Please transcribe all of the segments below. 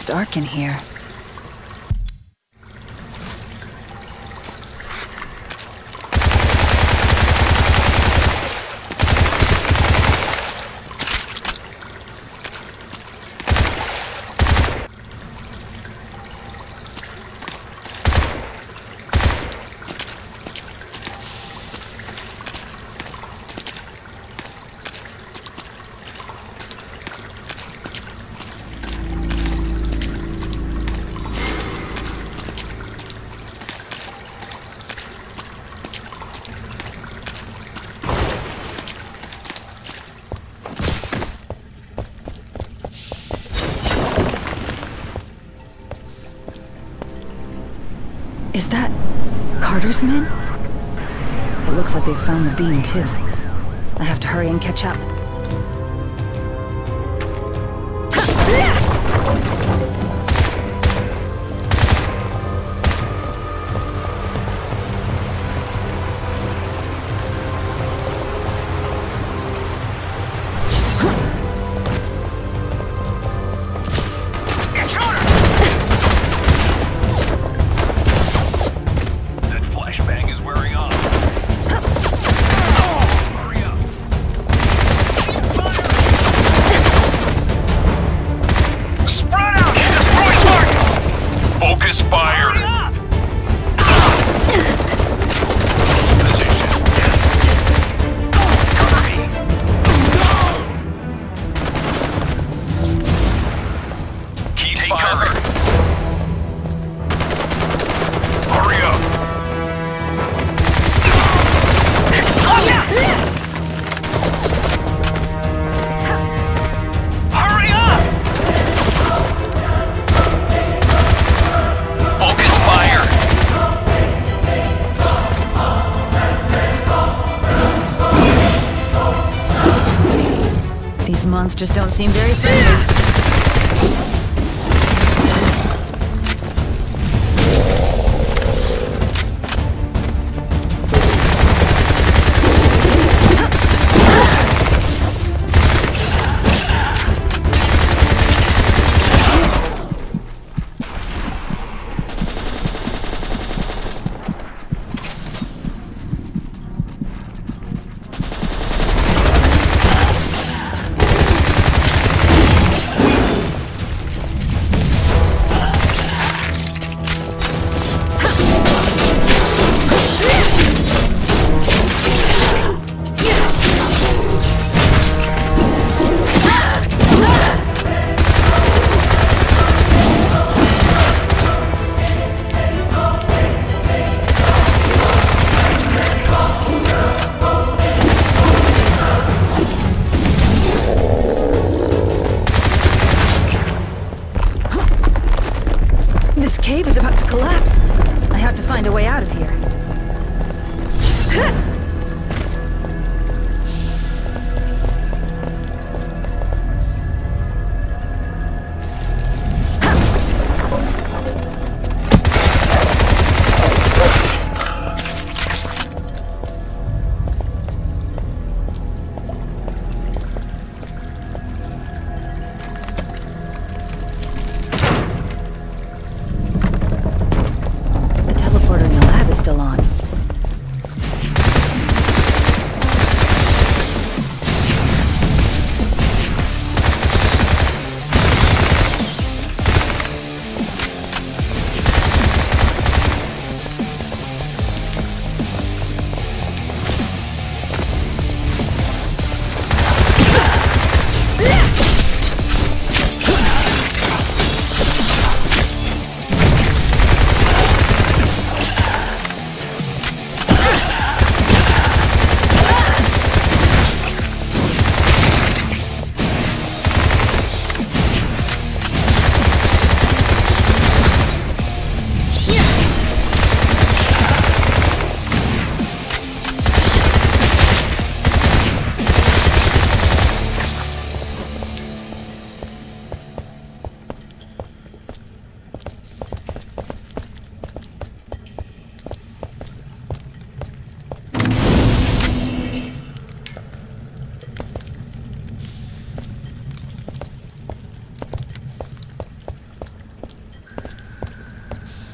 dark in here. Is that Carter's men? It looks like they've found the beam, too. I have to hurry and catch up. Monsters don't seem very friendly.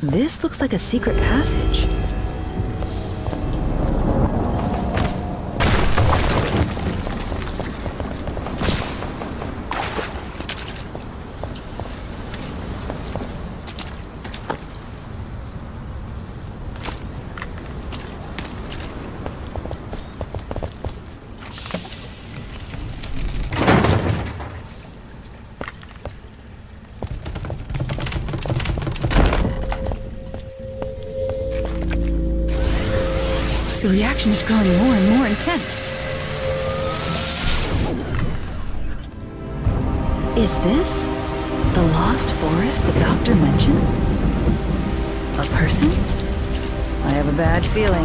This looks like a secret passage. The reaction is growing more and more intense. Is this the lost forest the doctor mentioned? A person? I have a bad feeling.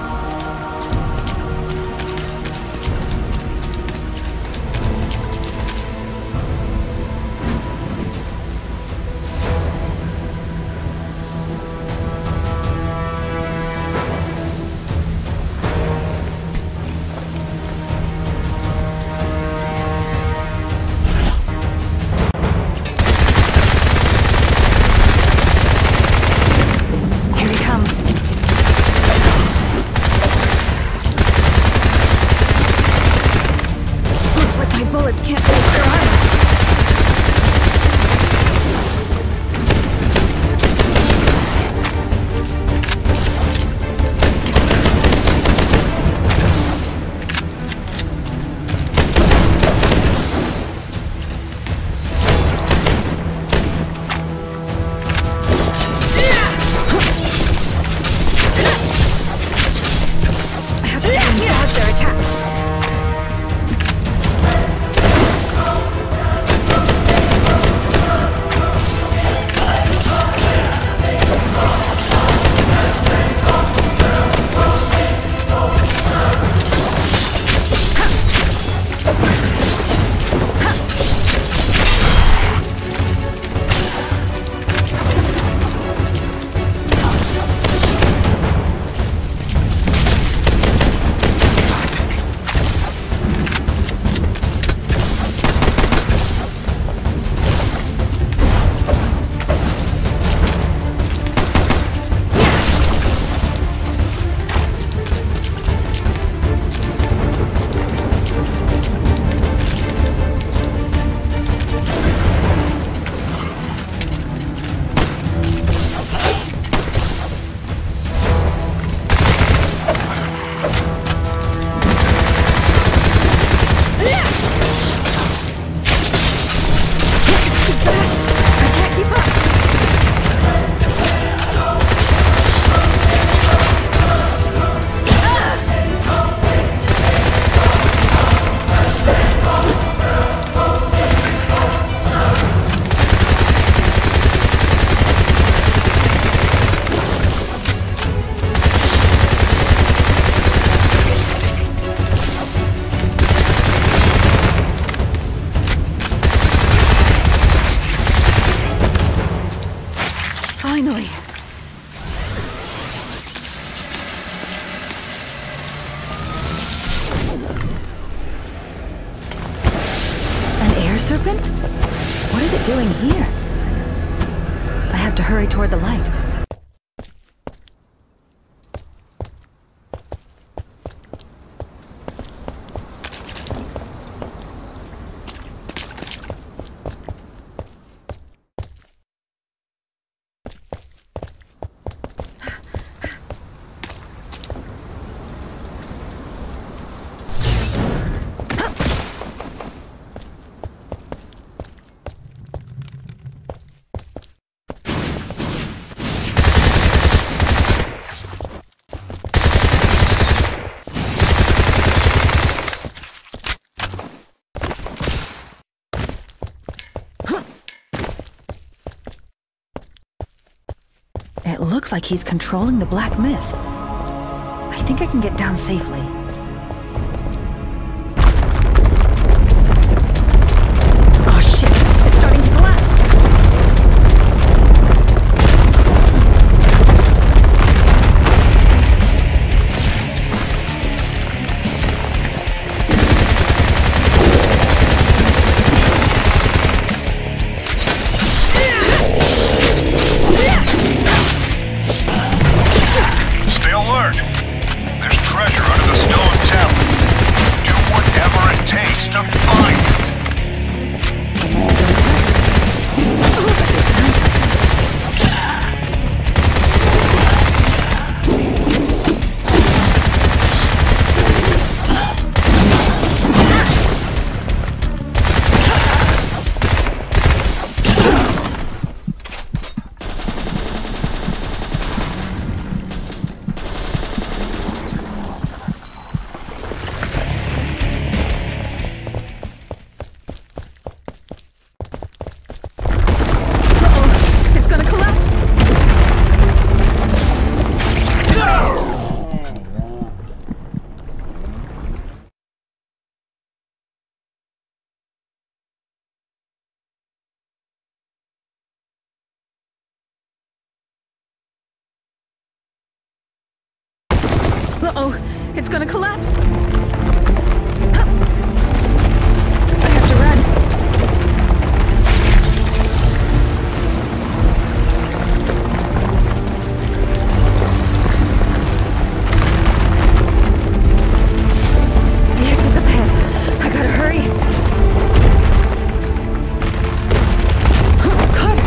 Finally. An air serpent? What is it doing here? I have to hurry toward the light. It looks like he's controlling the black mist. I think I can get down safely. Oh shit! It's starting to collapse! Uh-oh, it's gonna collapse. I have to run. The exit's up ahead. I gotta hurry. Carter!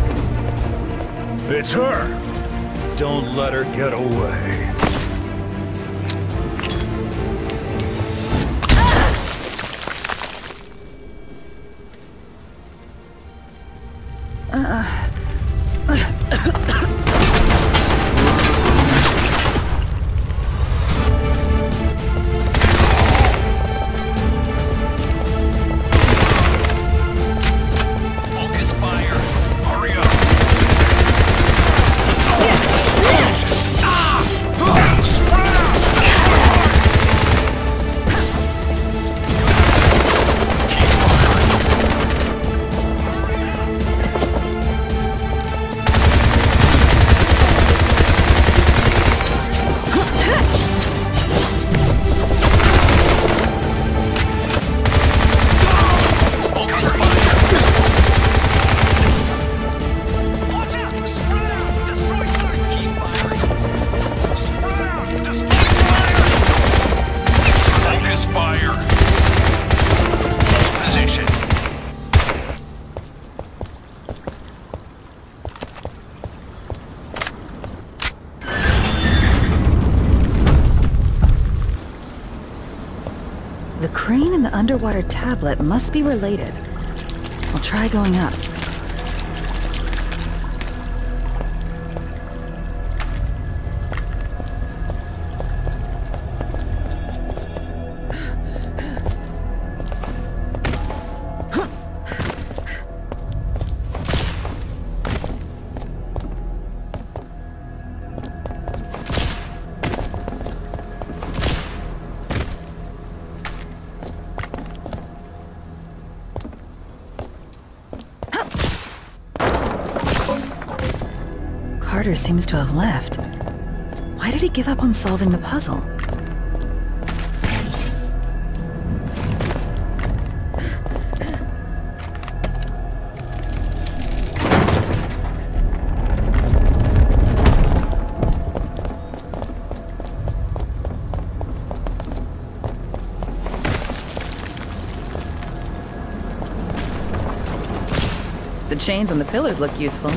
It's her! Don't let her get away. The crane and the underwater tablet must be related. I'll try going up. Carter seems to have left. Why did he give up on solving the puzzle? The chains on the pillars look useful.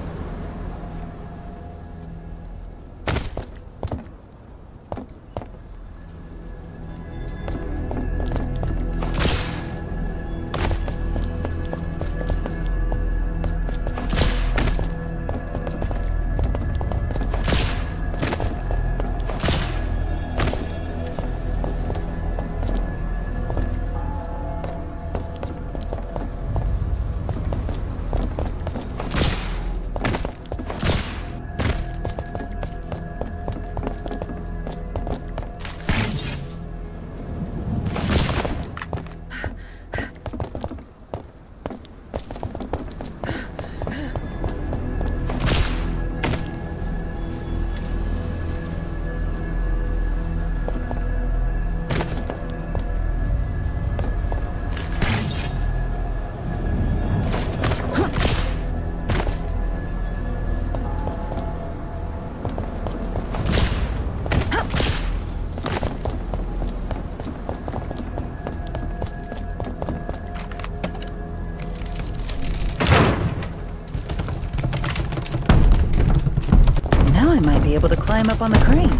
Now I might be able to climb up on the crane.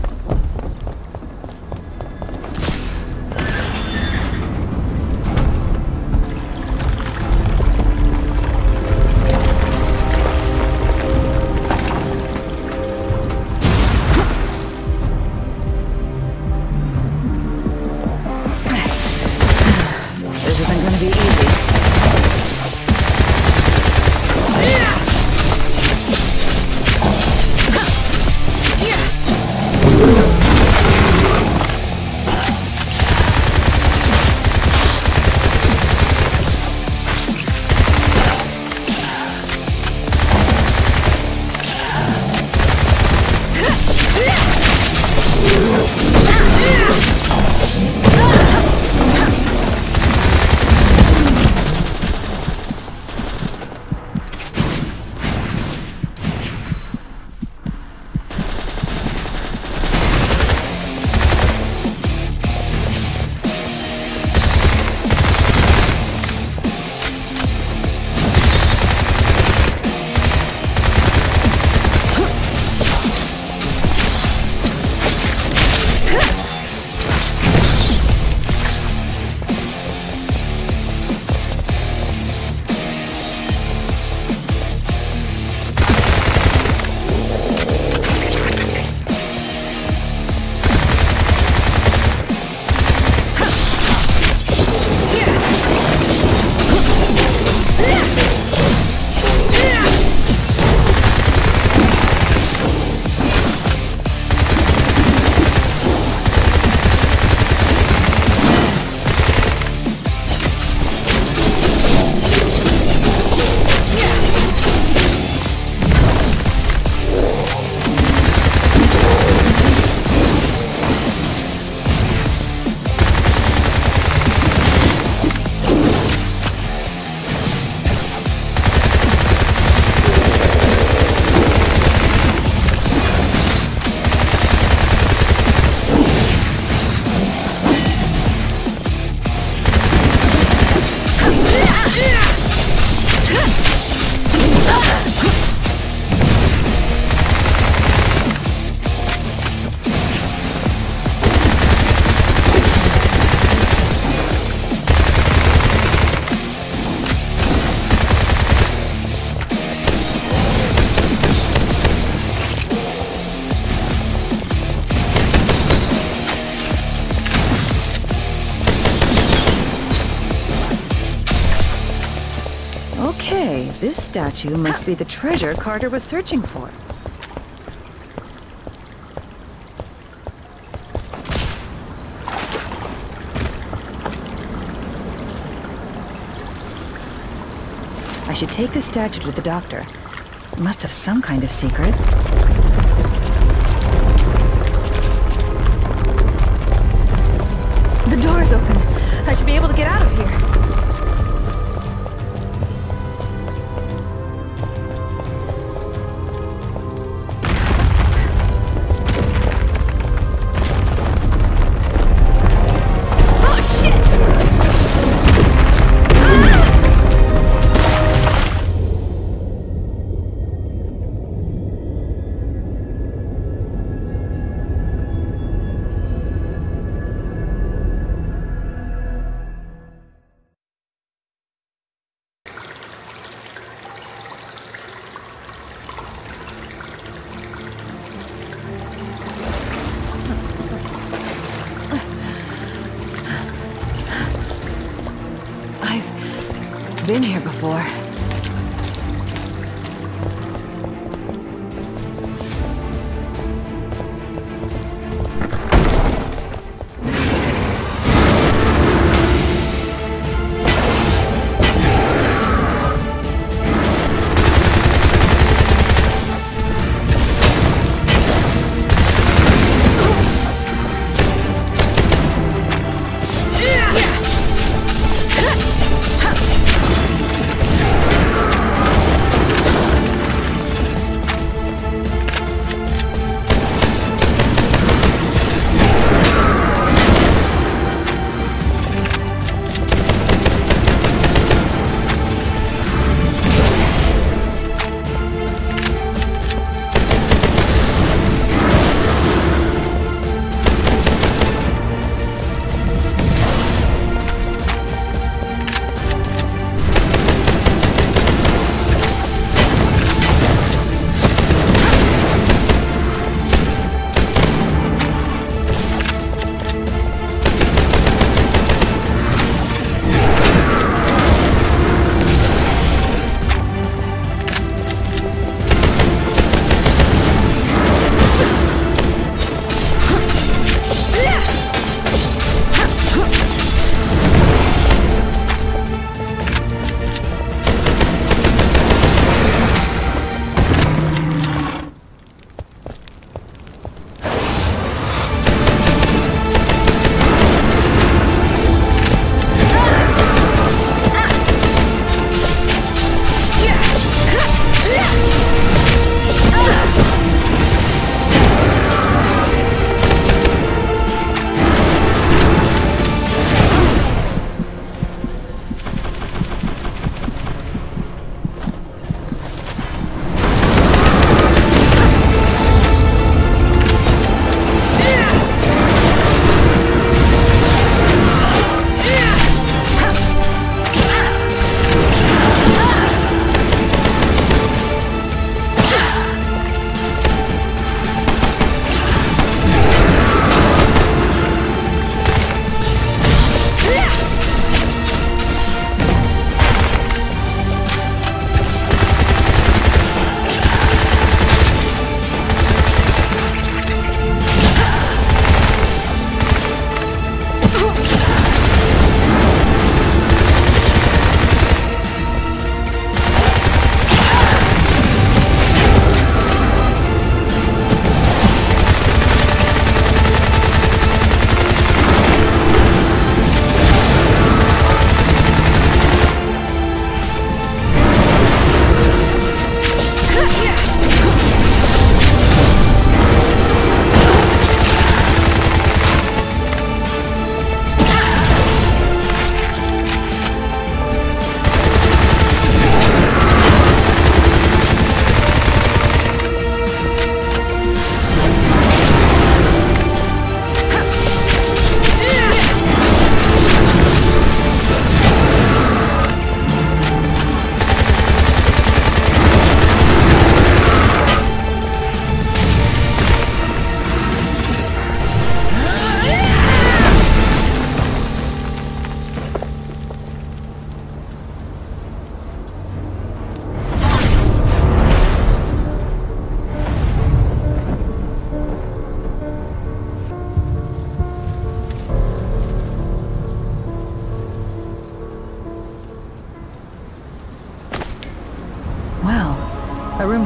This isn't going to be easy. statue must be the treasure Carter was searching for. I should take the statue to the doctor. It must have some kind of secret. The door is open. I should be able to get out of here. Been here before.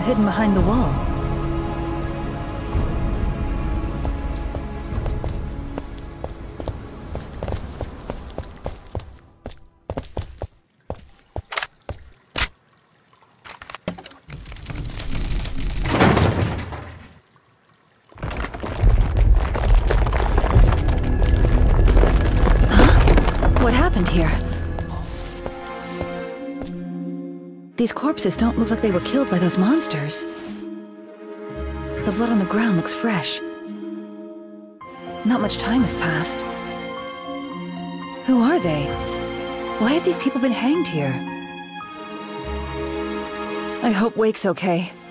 hidden behind the wall. What happened here? These corpses don't look like they were killed by those monsters. The blood on the ground looks fresh. Not much time has passed. Who are they? Why have these people been hanged here? I hope Wake's okay.